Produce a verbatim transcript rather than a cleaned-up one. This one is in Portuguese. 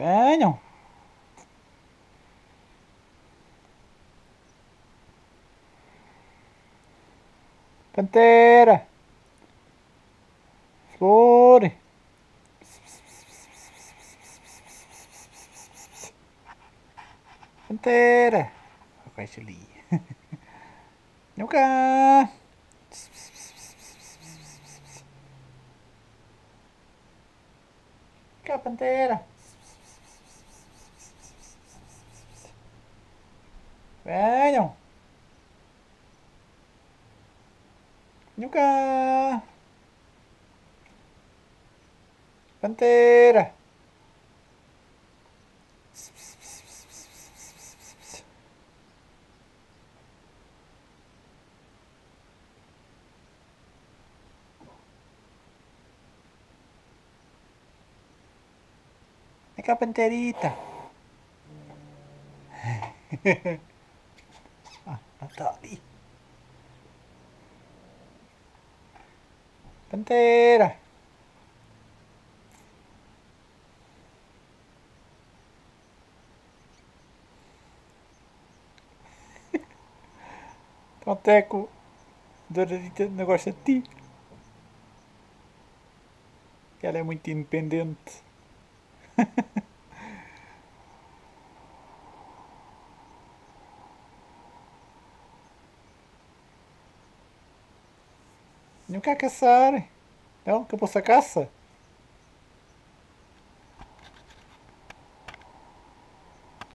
Venham. Pantera. Flor. Pantera. Ok, ali. Vem cá. Vem cá, Pantera. Venham. Vem cá. Pantera. Vem cá, Panterita. Ah, ela tá ali. Pantera. Então, Teco, Doradita não gosta de ti. Ela é muito independente. Não quer caçar. Não, acabou-se a caça.